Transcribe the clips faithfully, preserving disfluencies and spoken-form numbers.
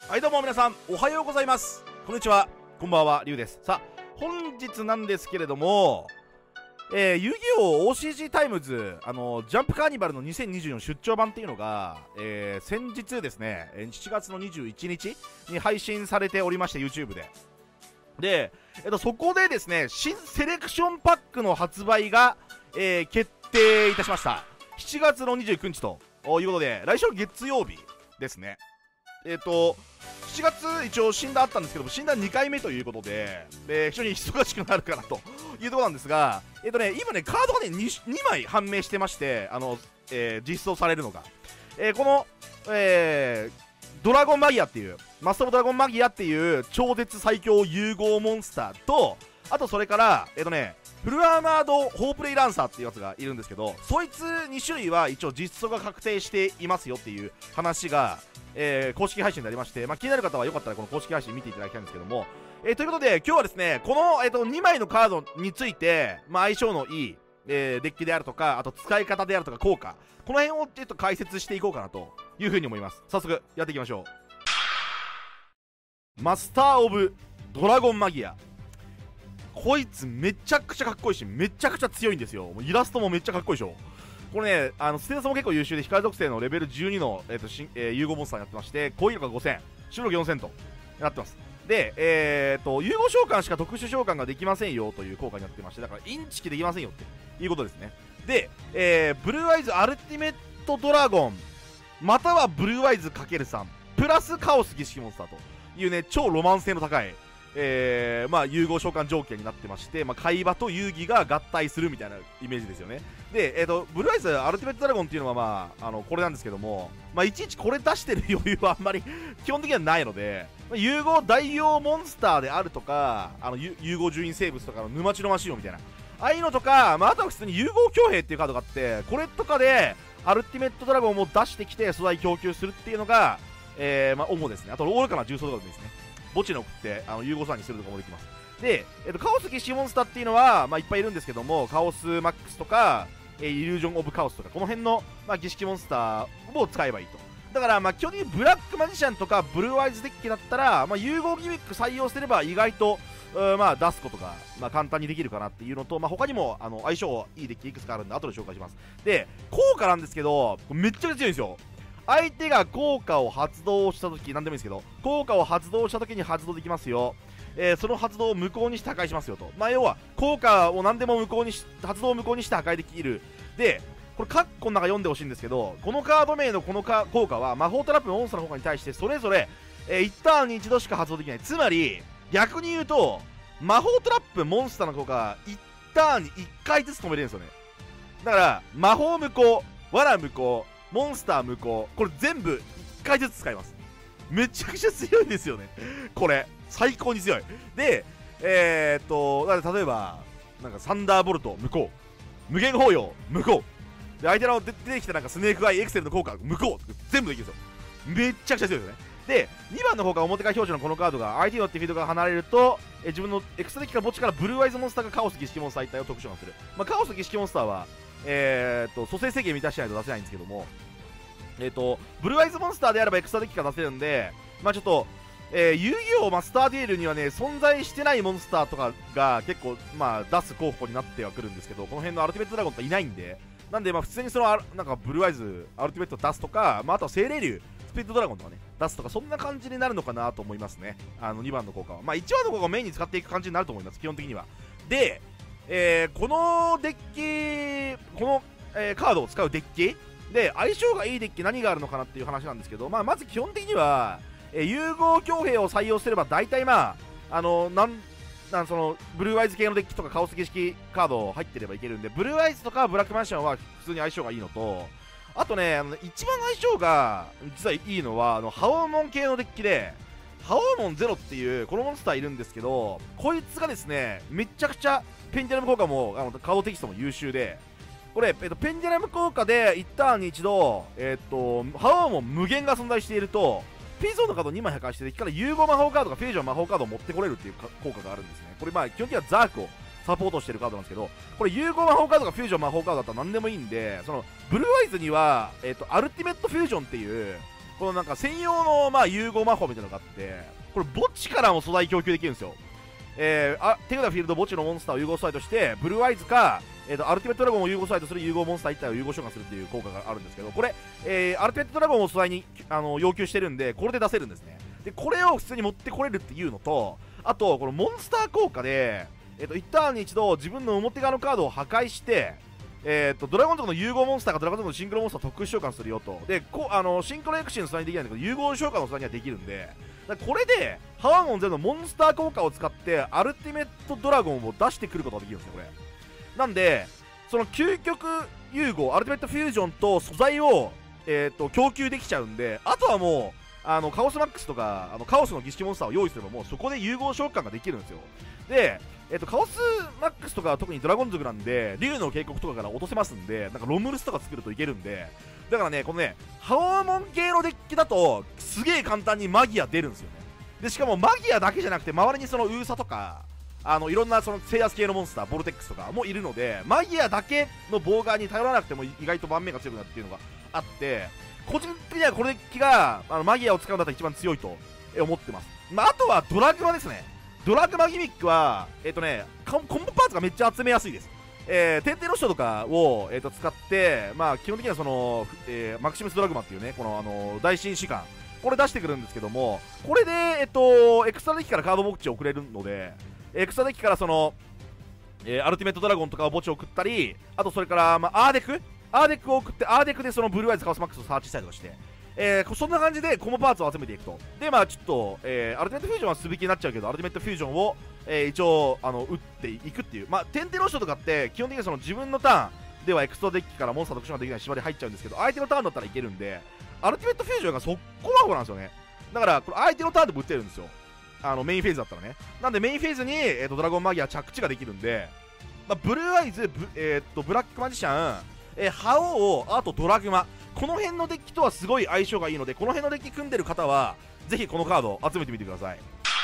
はい、どうも皆さんおはようございます。こんにちは、こんばんは、りゅうです。さあ、本日なんですけれども、えー、遊戯王 オーシージー タイムズ、あのジャンプカーニバルのにせんにじゅうよん出張版っていうのが、えー、先日ですね、しちがつのにじゅういちにちに配信されておりまして、YouTube で。で、えっと、そこでですね、新セレクションパックの発売が、えー、決定いたしました。しちがつのにじゅうくにちということで、来週月曜日ですね。えっと、しちがつ一応診断あったんですけども、診断にかいめということで、えー、非常に忙しくなるかなというところなんですが、えっとね、今ね、カードがね 2, にまい判明してまして、あの、えー、実装されるのが。えー、この、えー、ドラゴンマギアっていう、マスターオブドラゴンマギアっていう超絶最強融合モンスターと、あとそれから、えっとね、フルアーマードホープレイランサーっていうやつがいるんですけど、そいつにしゅるいは一応実装が確定していますよっていう話が、えー、公式配信でありまして、まあ、気になる方はよかったらこの公式配信見ていただきたいんですけども、えー、ということで今日はですね、この、えー、とにまいのカードについて、まあ、相性のいい、えー、デッキであるとか、あと使い方であるとか効果、この辺をちょっと解説していこうかなというふうに思います。早速やっていきましょう。マスターオブドラゴンマギア、こいつめちゃくちゃかっこいいし、めちゃくちゃ強いんですよ。もうイラストもめっちゃかっこいいでしょ。これね、あのステータスも結構優秀で、光属性のレベルじゅうにの、えーとしえー、融合モンスターになってまして、攻撃力がごせん、守備力よんせんとなってます。で、えーと、融合召喚しか特殊召喚ができませんよという効果になってまして、だからインチキできませんよっていうことですね。で、えー、ブルーアイズアルティメットドラゴン、またはブルーアイズ ×さん、プラスカオス儀式モンスターというね、超ロマン性の高い、えー、まあ融合召喚条件になってまして、まあ、海馬と遊戯が合体するみたいなイメージですよね。で、えーと、ブルーアイズアルティメットドラゴンっていうのは、まあ、あのこれなんですけども、まあ、いちいちこれ出してる余裕はあんまり基本的にはないので、まあ、融合代用モンスターであるとか、あの融合獣院生物とかの沼地のマシオンみたいな、ああいうのとか、まあ、あとは普通に融合強兵っていうカードがあって、これとかでアルティメットドラゴンを出してきて素材供給するっていうのが、えーまあ、主ですね。あと愚かな重装とかでもいいですね。墓地の送ってあの融合さんにするとかもできます。で、えっと、カオス儀式モンスターっていうのは、まあ、いっぱいいるんですけども、カオスマックスとか、えー、イリュージョン・オブ・カオスとか、この辺の、まあ、儀式モンスターを使えばいいと。だから、まあ、基本的にブラックマジシャンとかブルーアイズデッキだったら、まあ、融合ギミック採用すれば意外と、まあ、出すことが、まあ、簡単にできるかなっていうのと、まあ、他にもあの相性いいデッキいくつかあるんで後で紹介します。で、効果なんですけど、めっちゃ強いんですよ。相手が効果を発動したとき、なんでもいいんですけど、効果を発動したときに発動できますよ。えー、その発動を無効にして破壊しますよと。まあ、要は、効果を何でも無効にし、発動を無効にして破壊できる。で、これ、カッコの中読んでほしいんですけど、このカード名のこのか効果は、魔法トラップのモンスターの効果に対して、それぞれ、えー、いちターンに一度しか発動できない。つまり、逆に言うと、魔法トラップモンスターの効果がいちターンにいっかいずつ止めれるんですよね。だから、魔法無効、罠無効、モンスター無効、これ全部いっかいずつ使います。めちゃくちゃ強いですよねこれ最高に強い。で、えー、っとだから例えばなんかサンダーボルト無効、無限包容無効で、相手の出てきたなんかスネークアイエクセルの効果無効、全部できるんですよ。めっちゃくちゃ強いですよね。で、にばんの効果、表側表示のこのカードが相手によってフィールドが離れると、え自分のエクストデッキから墓地からブルーアイズモンスターがカオス儀式モンスター一体を特殊化する。まあ、カオス儀式モンスターはえー、っと蘇生制限満たしてないと出せないんですけども、えー、っとブルーアイズモンスターであればエクストデッキから出せるんで、まあちょっと、えー、遊戯王マスターデュエルにはね存在してないモンスターとかが結構まあ出す候補になってはくるんですけど、この辺のアルティメットドラゴンっていないんで、なんでまあ普通にそのなんかブルーアイズアルティメットを出すとか、まあ、あとは精霊竜スピリットドラゴンとかね出すとか、そんな感じになるのかなと思いますね。あのにばんの効果は、まあ、いちばんの効果をメインに使っていく感じになると思います、基本的には。で、えー、このデッキ、この、えー、カードを使うデッキで相性がいいデッキ何があるのかなっていう話なんですけど、まあ、まず基本的には、えー、融合強兵を採用すれば大体まああのなんなんそのブルーアイズ系のデッキとかカオス儀式カード入ってればいけるんで、ブルーアイズとかブラックマンションは普通に相性がいいのと、あとね、あの一番相性が実はいいのはあのハオモン系のデッキで、ハオモンゼロっていうこのモンスターいるんですけど、こいつがですねめちゃくちゃペンデュラム効果もあのカードテキストも優秀で、これ、えっと、ペンデュラム効果でいちターンに一度、えっと、ハオモン無限が存在しているとピーゾンのカードにまい破壊して、デッキから融合魔法カードかフュージョン魔法カードを持ってこれるっていう効果があるんですね。これまあ基本的にはザークをサポートしてるカードなんですけど、これ融合魔法カードかフュージョン魔法カードだったら何でもいいんで、そのブルーアイズには、えー、とアルティメットフュージョンっていう、 このなんか専用のまあ融合魔法みたいなのがあって、これ墓地からも素材供給できるんですよ。えー、あ手札フィールド墓地のモンスターを融合素材としてブルーアイズか、えー、とアルティメットドラゴンを融合素材とする融合モンスターいち体を融合召喚するっていう効果があるんですけど、これ、えー、アルティメットドラゴンを素材にあの要求してるんで、これで出せるんですね。でこれを普通に持ってこれるっていうのと、あとこのモンスター効果で、えー、といちターンに一度自分の表側のカードを破壊して、えー、とドラゴン族の融合モンスターがドラゴン族のシンクロモンスターを特殊召喚するよと。でこあのシンクロエクシーの素材にできないんだけど、融合召喚の素材にはできるんで、だこれでハワモンゼロのモンスター効果を使ってアルティメットドラゴンを出してくることができるんですよ、これ。なんでその究極融合アルティメットフュージョンと素材を、えー、と供給できちゃうんで、あとはもうあのカオスマックスとかあのカオスの儀式モンスターを用意すればもうそこで融合召喚ができるんですよ。で、えー、とカオスマックスとかは特にドラゴン族なんで竜の警告とかから落とせますんで、なんかロムルスとか作るといけるんで、だからねこのねハワモン系のデッキだとすげえ簡単にマギア出るんですよね。でしかもマギアだけじゃなくて周りにそのウーサとかあのいろんなその制圧系のモンスターボルテックスとかもいるので、マギアだけのボーガーに頼らなくても意外と盤面が強くなるっていうのがあって、個人的にはこのデッキがあのマギアを使うんだったら一番強いと思ってます。まあ、あとはドラグマですね。ドラグマギミックはえっ、ー、とねコンボパーツがめっちゃ集めやすいです。えー、天帝の人とかを、えー、と使って、まあ、基本的にはその、えー、マクシムスドラグマっていうねこの、あの大神士官これ出してくるんですけども、これで、えっと、エクストラデッキからカード墓地を送れるので、エクストラデッキからその、えー、アルティメットドラゴンとかを墓地を送ったり、あとそれから、まあ、アーデクアーデクを送ってアーデクでそのブルーアイズカオスマックスをサーチしたりとかして、えー、そんな感じでコモパーツを集めていくと。でまあちょっと、えー、アルティメットフュージョンは素引きになっちゃうけど、アルティメットフュージョンを、えー、一応あの打っていくっていう、まあ天帝の人とかって基本的にその自分のターンではエクストラデッキからモンスター特殊ができない縛り入っちゃうんですけど、相手のターンだったらいけるんで、アルティメットフュージョンが速攻魔法なんですよね。だからこれ相手のターンでも打ってるんですよ、あのメインフェーズだったらね。なんでメインフェーズに、えー、とドラゴンマギア着地ができるんで、まあ、ブルーアイズ、ブ,、えー、とブラックマジシャン、えー、ハオウ、あとドラグマ、この辺のデッキとはすごい相性がいいので、この辺のデッキ組んでる方はぜひこのカードを集めてみてください。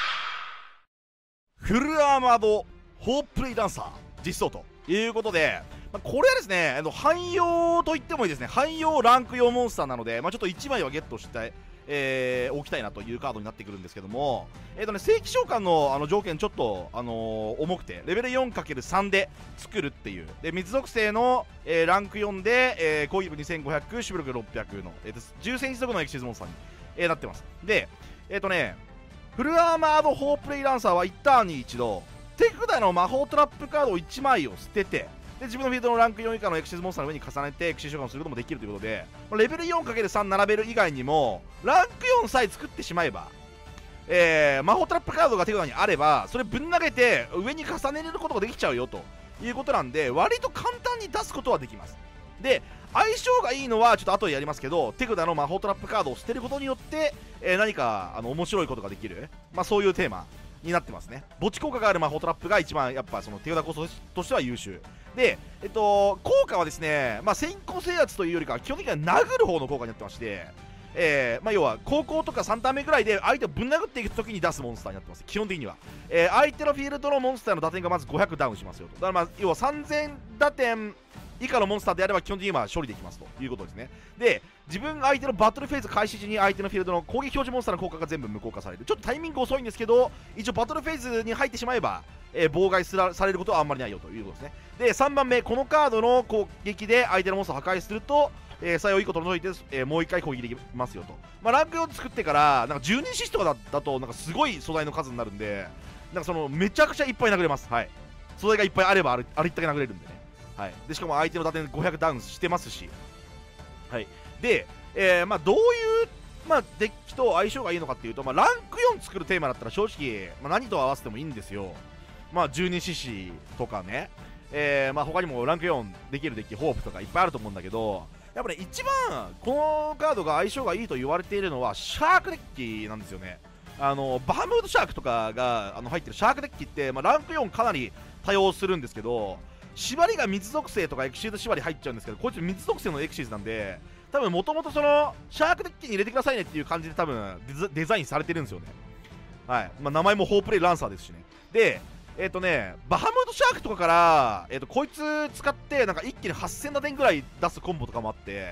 フルアーマードホープレイダンサー実装ということで、まあ、これはですね、あの汎用と言ってもいいですね。汎用ランクよんモンスターなので、まあ、ちょっといちまいはゲットしたい、えー、置きたいなというカードになってくるんですけども、えーとね、正規召喚のあの条件ちょっと、あのー、重くてレベル よんかけるさん で作るっていう。で水属性の、えー、ランクよんで、えー、攻撃力にせんごひゃく、守備力ろっぴゃくの、えー、重戦士族のエクシーズモンスターに、えー、なってます。でえっ、ー、とねフルアーマードホープレイランサーはいちターンに一度手札の魔法トラップカードをいちまいを捨てて、で自分のフィールドのランクよん以下のエクシーズモンスターの上に重ねてエクシー召喚をすることもできるということで、レベル よんかけるさん 並べる以外にもランクよんさえ作ってしまえば、えー、魔法トラップカードが手札にあればそれぶん投げて上に重ねることができちゃうよということなんで、割と簡単に出すことはできます。で相性がいいのはちょっと後でやりますけど、手札の魔法トラップカードを捨てることによって、えー、何かあの面白いことができる、まあ、そういうテーマになってますね。墓地効果がある魔法トラップが一番やっぱその手札コストとしては優秀で、えっと効果はですね、まあ、先行制圧というよりかは基本的には殴る方の効果になってまして、えーまあ、要は高校とかさんターン目ぐらいで相手をぶん殴っていくときに出すモンスターになってます。基本的には、えー、相手のフィールドのモンスターの打点がまずごひゃくダウンしますよと。だからまあ要はさんぜん打点以下のモンスターであれば基本的には処理できますということですね。で自分が相手のバトルフェーズ開始時に相手のフィールドの攻撃表示モンスターの効果が全部無効化される。ちょっとタイミング遅いんですけど、一応バトルフェーズに入ってしまえば、えー、妨害すらされることはあんまりないよということですね。でさんばんめ、このカードの攻撃で相手のモンスターを破壊すると、えー、作用いっこ取り除いて、えー、もういっかい攻撃できますよと。まあ、ランクよん作ってからなんかじゅうにシスとか だ, だとなんかすごい素材の数になるんで、なんかそのめちゃくちゃいっぱい殴れます。はい、素材がいっぱいあればあるある一だけ殴れるんでね。はい、でしかも相手の打点ごひゃくダウンしてますし、はい、で、えーまあ、どういう、まあ、デッキと相性がいいのかっていうと、まあ、ランクよん作るテーマだったら正直、まあ、何と合わせてもいいんですよ。まあ、じゅうに獅子とかね、えーまあ、他にもランクよんできるデッキホープとかいっぱいあると思うんだけど、やっぱね一番このカードが相性がいいと言われているのはシャークデッキなんですよね。あのバハムードシャークとかがあの入ってるシャークデッキって、まあ、ランクよんかなり多用するんですけど、縛りが水属性とかエクシーズ縛り入っちゃうんですけど、こいつ水属性のエクシーズなんで、多分もともとそのシャークデッキに入れてくださいねっていう感じで多分デザデザインされてるんですよね。はい、まあ、名前もホープレイランサーですしね。でえっ、ー、とねバハムードシャークとかから、えー、とこいつ使ってなんか一気にはっせん打点ぐらい出すコンボとかもあって、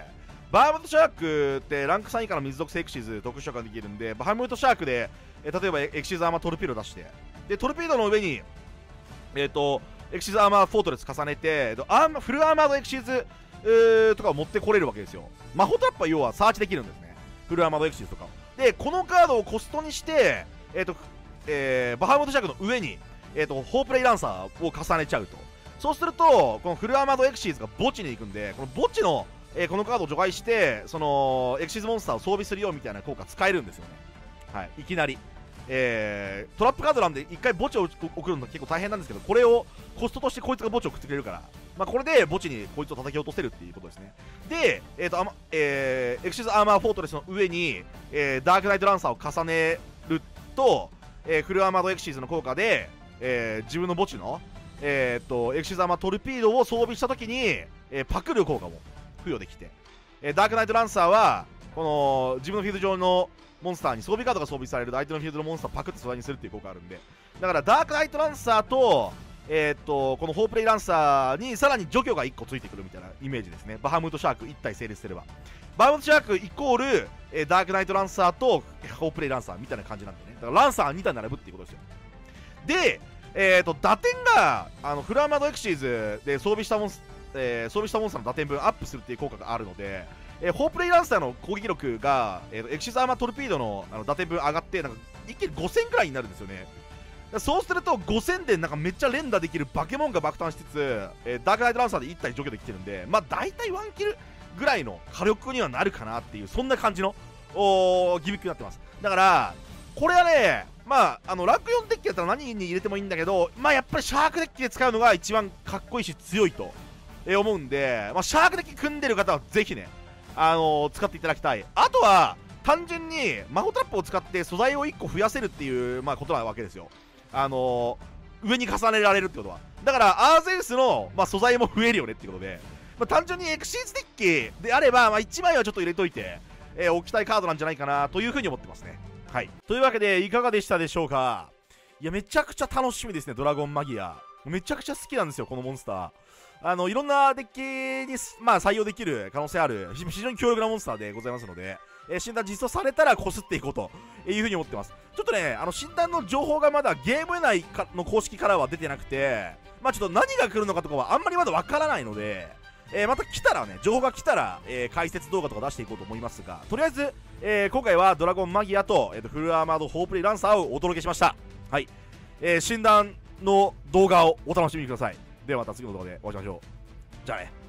バームートシャークってランクさん以下の水属性エクシーズ特殊召喚できるんで、バームートシャークで、えー例えばエクシーズアーマートルピード出して、でトルピードの上にえっ、ー、とエクシーズアーマーフォートレス重ねて、えーとアーマフルアーマードエクシーズうーとかを持ってこれるわけですよ。魔法トラップは要はサーチできるんですね、フルアーマードエクシーズとかを。でこのカードをコストにして、えっ、ー、とえー、バハムートシャークの上に、えー、とホープレイランサーを重ねちゃうと。そうするとこのフルアーマードエクシーズが墓地に行くんで、この墓地の、えー、このカードを除外してそのエクシーズモンスターを装備するよみたいな効果使えるんですよね。はい、いきなり、えー、トラップカードなんで一回墓地を送るの結構大変なんですけど、これをコストとしてこいつが墓地を送ってくれるから、まあ、これで墓地にこいつを叩き落とせるっていうことですね。で、えーとあまえー、エクシーズアーマーフォートレスの上に、えー、ダークナイトランサーを重ねると、えー、フルアーマードエクシーズの効果で、えー、自分の墓地の、えー、とエクシーズアーマートルピードを装備したときに、えー、パクる効果も付与できて、えー、ダークナイトランサーはこの自分のフィールド上のモンスターに装備カードが装備される相手のフィールドのモンスターをパクって素材にするっていう効果があるんで、だからダークナイトランサーと、えー、とこのホープレイランサーにさらに除去がいっこついてくるみたいなイメージですね。バハムートシャークいち体成立すれば、バハムートシャークイコール、えー、ダークナイトランサーとホープレイランサーみたいな感じなんでね、だからランサーに体並ぶっていうことですよ。で、えー、と打点があのフルアーマードエクシーズで装備したモンス、えー、装備したモンスターの打点分アップするっていう効果があるので、えー、ホープレイランサーの攻撃力が、えー、とエクシーズアーマートルピード の, あの打点分上がってなんか一気にごせんくらいになるんですよね。そうするとごせんでなんかめっちゃ連打できるバケモンが爆誕しつつ、えー、ダークナイトランサーでいち体除去できてるんで、まあ大体ワンキルぐらいの火力にはなるかなっていう、そんな感じのおギミックになってます。だからこれはね、まああのランクよんデッキだったら何に入れてもいいんだけど、まあやっぱりシャークデッキで使うのが一番かっこいいし強いと、えー、思うんで、まあ、シャークデッキ組んでる方はぜひね、あのー、使っていただきたい。あとは単純に魔法トラップを使って素材をいっこ増やせるっていう、まあ、ことなわけですよ。あのー、上に重ねられるってことは、だからアーゼウスの、まあ、素材も増えるよねっていうことで、まあ、単純にエクシーズデッキであれば、まあ、いちまいはちょっと入れといて、えー、置きたいカードなんじゃないかなというふうに思ってますね。はい、というわけでいかがでしたでしょうか。いやめちゃくちゃ楽しみですね、ドラゴンマギア。めちゃくちゃ好きなんですよこのモンスター。あのいろんなデッキに、まあ、採用できる可能性ある非常に強力なモンスターでございますので、えー、診断実装されたらこすっていこうというふうに思ってます。ちょっとね、あの診断の情報がまだゲーム内の公式からは出てなくて、まあちょっと何が来るのかとかはあんまりまだわからないので、えー、また来たらね、情報が来たら、えー、解説動画とか出していこうと思いますが、とりあえず、えー、今回はドラゴンマギアと、えー、とフルアーマードホープレイランサーをお届けしました。はい、えー、診断の動画をお楽しみください。ではまた次の動画でお会いしましょう。じゃあね。